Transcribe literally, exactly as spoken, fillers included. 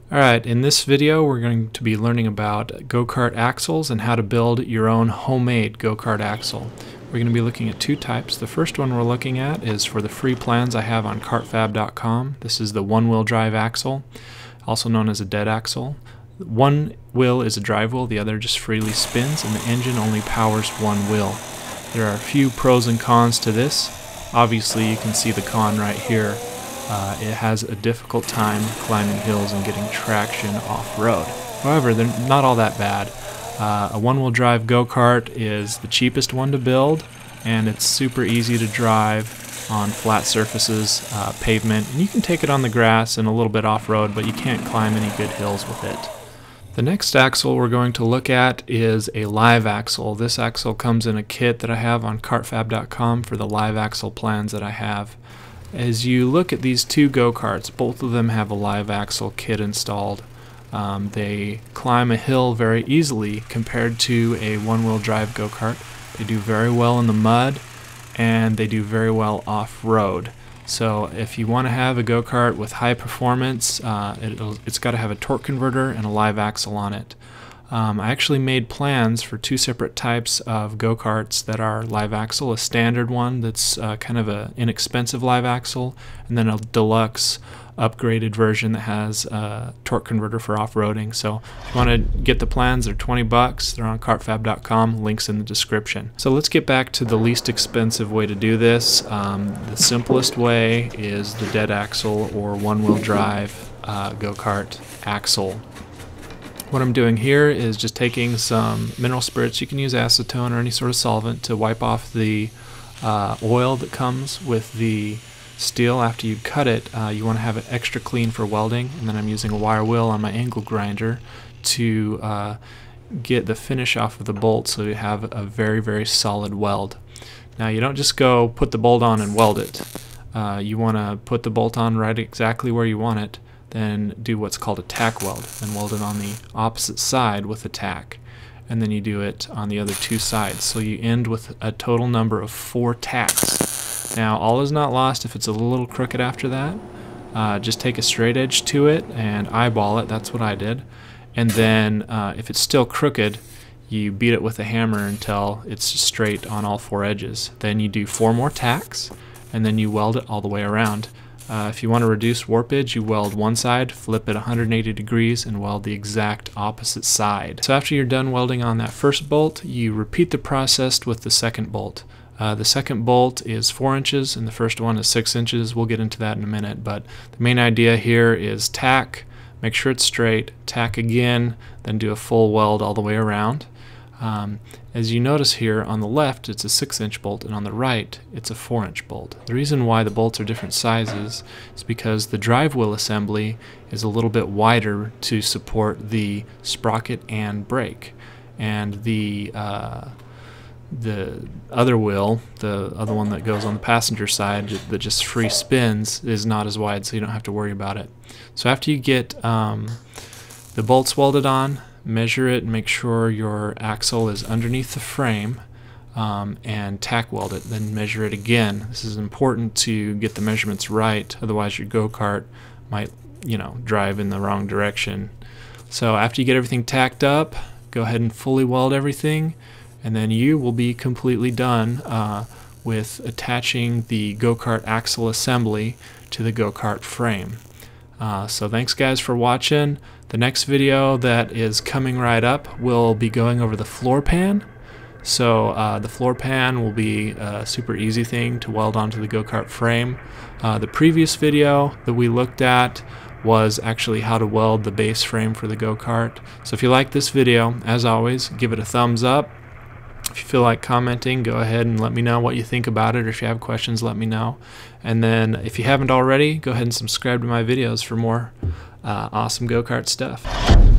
Alright, in this video we're going to be learning about go-kart axles and how to build your own homemade go-kart axle. We're going to be looking at two types. The first one we're looking at is for the free plans I have on kart fab dot com. This is the one-wheel drive axle, also known as a dead axle. One wheel is a drive wheel, the other just freely spins, and the engine only powers one wheel. There are a few pros and cons to this. Obviously you can see the con right here. Uh, it has a difficult time climbing hills and getting traction off-road. However, they're not all that bad. Uh, a one-wheel drive go-kart is the cheapest one to build, and it's super easy to drive on flat surfaces, uh, pavement, and you can take it on the grass and a little bit off-road, but you can't climb any good hills with it. The next axle we're going to look at is a live axle. This axle comes in a kit that I have on kart fab dot com for the live axle plans that I have. As you look at these two go-karts, both of them have a live axle kit installed. Um, they climb a hill very easily compared to a one-wheel drive go-kart. They do very well in the mud, and they do very well off-road. So if you want to have a go-kart with high performance, uh, it'll, it's got to have a torque converter and a live axle on it. Um, I actually made plans for two separate types of go-karts that are live axle, a standard one that's uh, kind of an inexpensive live axle, and then a deluxe upgraded version that has a torque converter for off-roading. So if you want to get the plans, they're twenty bucks. They're on kart fab dot com, links in the description. So let's get back to the least expensive way to do this. Um, the simplest way is the dead axle or one-wheel drive uh, go-kart axle. What I'm doing here is just taking some mineral spirits. You can use acetone or any sort of solvent to wipe off the uh, oil that comes with the steel. After you cut it, uh, you want to have it extra clean for welding, and then I'm using a wire wheel on my angle grinder to uh, get the finish off of the bolt so you have a very very solid weld. Now you don't just go put the bolt on and weld it. Uh, you want to put the bolt on right exactly where you want it, then do what's called a tack weld, and weld it on the opposite side with a tack, and then you do it on the other two sides, so you end with a total number of four tacks. Now all is not lost if it's a little crooked after that. Uh, just take a straight edge to it and eyeball it. That's what I did. And then uh, if it's still crooked, you beat it with a hammer until it's straight on all four edges. Then you do four more tacks, and then you weld it all the way around. Uh, if you want to reduce warpage, you weld one side, flip it one hundred eighty degrees, and weld the exact opposite side. So after you're done welding on that first bolt, you repeat the process with the second bolt. Uh, the second bolt is four inches, and the first one is six inches. We'll get into that in a minute, but the main idea here is tack, make sure it's straight, tack again, then do a full weld all the way around. Um, as you notice here, on the left it's a six inch bolt, and on the right it's a four inch bolt. The reason why the bolts are different sizes is because the drive wheel assembly is a little bit wider to support the sprocket and brake, and the uh, the other wheel, the other one that goes on the passenger side that just free spins, is not as wide, so you don't have to worry about it. So after you get um, the bolts welded on, measure it and make sure your axle is underneath the frame, um, and tack weld it. Then measure it again. This is important to get the measurements right, otherwise your go-kart might, you know, drive in the wrong direction. So after you get everything tacked up, go ahead and fully weld everything, and then you will be completely done uh, with attaching the go-kart axle assembly to the go-kart frame. Uh, so thanks guys for watching. The next video that is coming right up will be going over the floor pan. So uh, the floor pan will be a super easy thing to weld onto the go-kart frame. Uh, the previous video that we looked at was actually how to weld the base frame for the go-kart. So if you like this video, as always, give it a thumbs up. If you feel like commenting, go ahead and let me know what you think about it, or if you have questions, let me know. And then if you haven't already, go ahead and subscribe to my videos for more uh, awesome go-kart stuff.